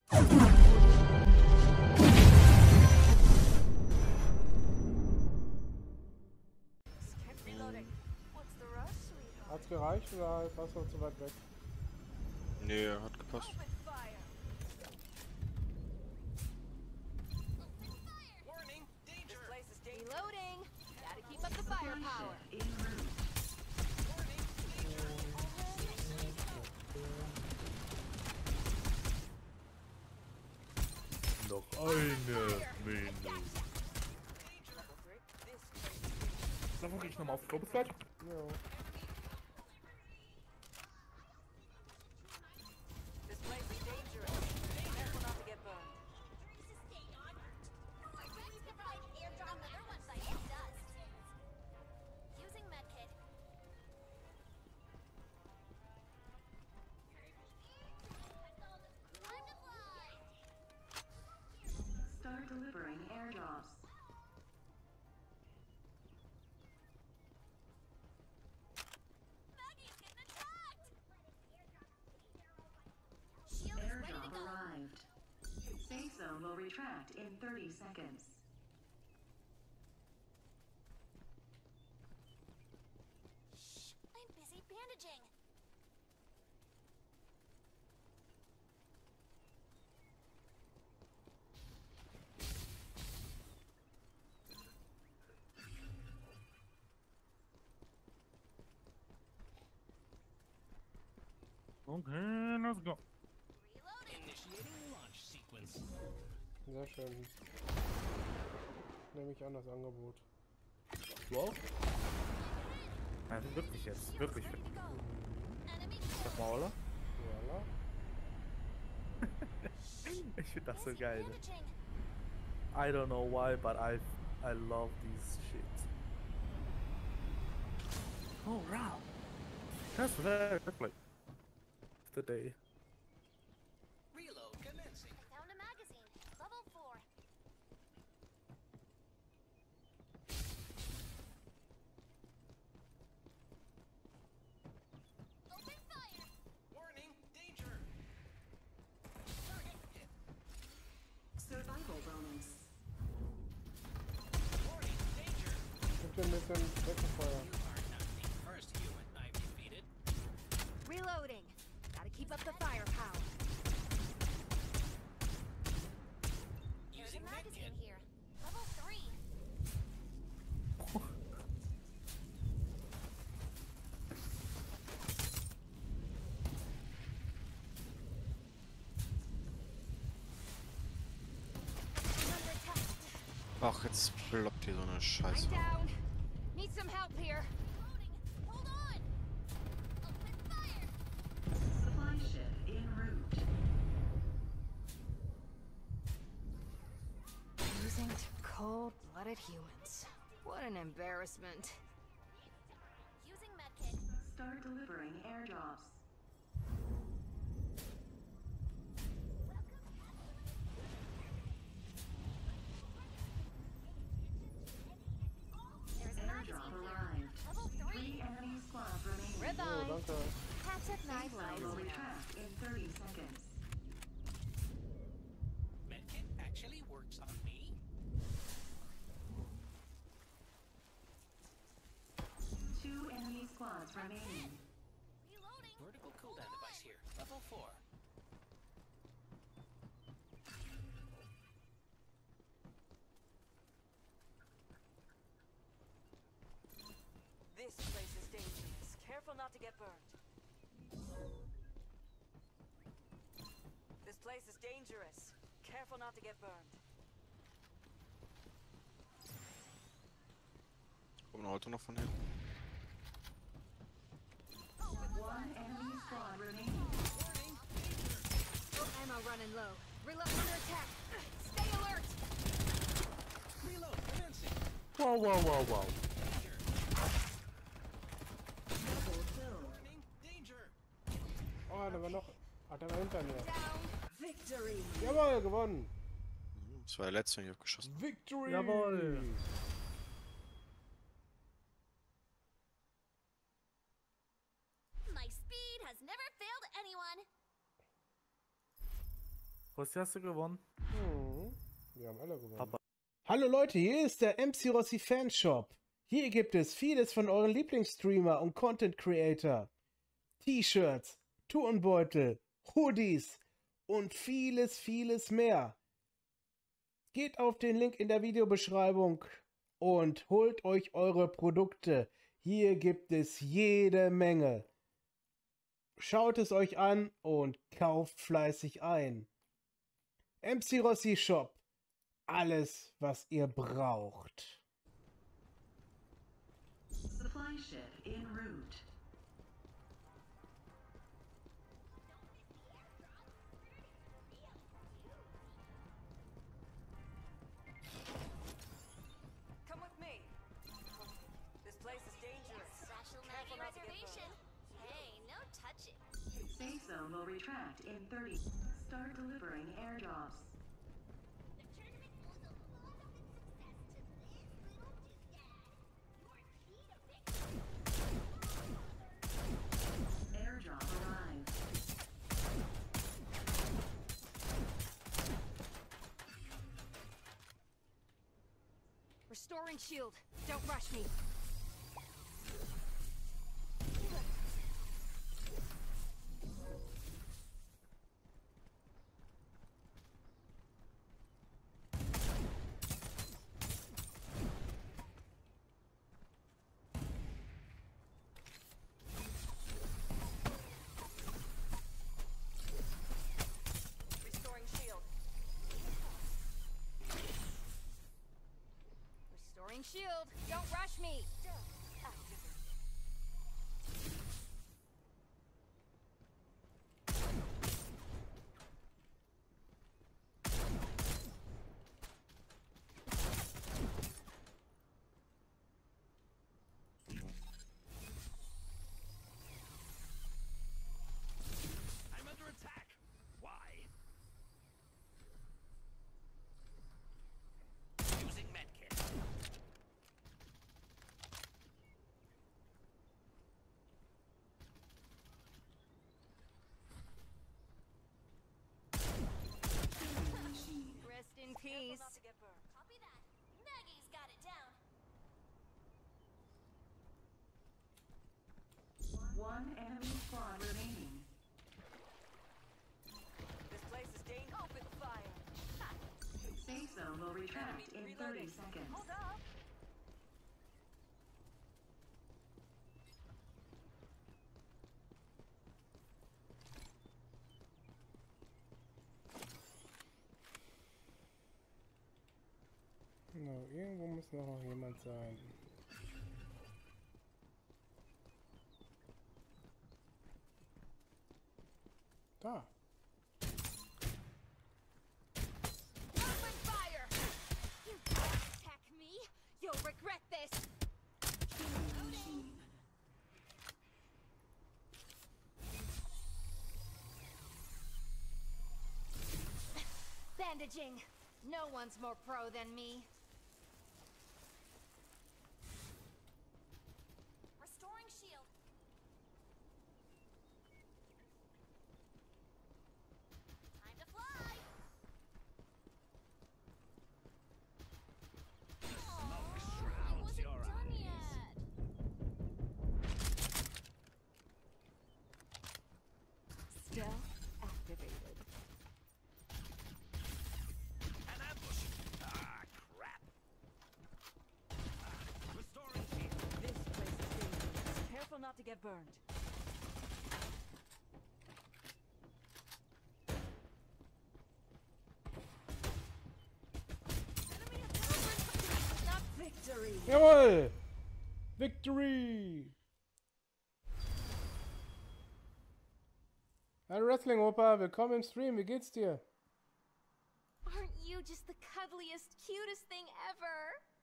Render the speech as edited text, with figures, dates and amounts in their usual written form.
Hat's gereicht oder warst du noch zu weit weg? Nee, hat gepasst. Reloading. Gotta keep up the firepower. Noch eine Minute. Dann gehe ich nochmal auf Probezeit. Ja. This place is dangerous. Careful not to get burned. Using medkit. Time to fly. Start delivering airdrops. Maggie's getting attacked. Shield is ready to Airdrop go. arrived. Safe zone will retract in 30 seconds. Shh, I'm busy bandaging. Okay, let's go. Reloading. Initiating launch sequence. Sehr schön. Nehme ich an, das Angebot. Wow. Also wirklich jetzt. Wirklich. Ready to go. Enemy Sag mal, oder? Voila. Ich finde das so busy geil. bandaging. I don't know why, but I love these shit. Oh wow. That's very quickly. Today. Reload commencing. I found a magazine. Level 4. Open fire. Warning, danger. Target hit. Survival bonus. Warning, danger. Ich bin ein bisschen weggefeuert. You are not the first human I've defeated. Reloading. Gotta keep up the firepower. There's a Using magazine medkit. here. Level 3. Under attack. Ach, jetzt ploppt hier so eine I'm Scheiße. down. Need some help here. Loading. Hold on. Open fire. Supply ship en route. Losing to cold-blooded humans. What an embarrassment. Using medkit. Start delivering airdrops. There's a magazine Airdrop here. arrived. Level 3. 3 enemy squads remaining. Oh, Revived. danke. Patrick Safe zone will Knight retract in 30 seconds. Medkit actually works on me. 2 enemy squads remaining. Reloading. Vertical cooldown device here. Level 4. This place is dangerous. Careful not to get burned. This place is dangerous. Careful not to get burned. Kommt ein Auto noch von hinten. 1 enemy squad remaining. Ammo running low. Reload under attack. Stay alert. Reload commencing. Wow, wow, wow, wow. Double kill. Warning, danger. Oh, da war noch. Ah, der war hinter mir. Down. Victory. Jawohl, gewonnen. Das war der letzte, den ich abgeschossen habe. Victory! Jawohl. My speed has never failed anyone. Rossi, hast du gewonnen? Wir haben alle gewonnen. Papa. Hallo Leute, hier ist der MC Rossi Fanshop. Hier gibt es vieles von euren Lieblingsstreamer und Content Creator. T-Shirts, Turnbeutel, Hoodies und vieles, vieles mehr. Geht auf den Link in der Videobeschreibung und holt euch eure Produkte. Hier gibt es jede Menge. Schaut es euch an und kauft fleißig ein. MC Rossi Shop. Alles, was ihr braucht. Supply ship en route. Come with me. This place is dangerous. Special Careful Maggie not to get reservation. Hey, no touching. Safe zone will retract in 30. Start delivering airdrops. The tournament owes a lot of its success to this little doodad. You're Peter Airdrop arrived. Restoring shield. Don't rush me. Restoring shield. Restoring shield. Don't rush me. I'm under attack. Why? Using medkit. Rest in Careful peace. not to get burned. Copy that. Maggie's got it down. One enemy squad remaining. This place is dangerous. Open fire. Safe zone will retract in 30 seconds. Hold up. No, irgendwo muss noch jemand sein. Da. Open fire! You attack me, you'll regret this. Bandaging. No one's more pro than me. Restoring shield. Time to fly. I wasn't done yet. Stealth activated. An ambush. Ah, crap. Restoring shield. This place is dangerous. Careful not to get burned. Enemy approaching. Not victory. Jawohl! Victory! Hallo Wrestling Opa, willkommen im Stream, wie geht's dir? Aren't you just the cuddliest, cutest thing ever?